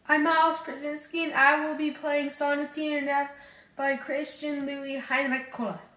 I'm Myles Prusinski, and I will be playing Sonatina by Christian Louis Heinrich Kohler.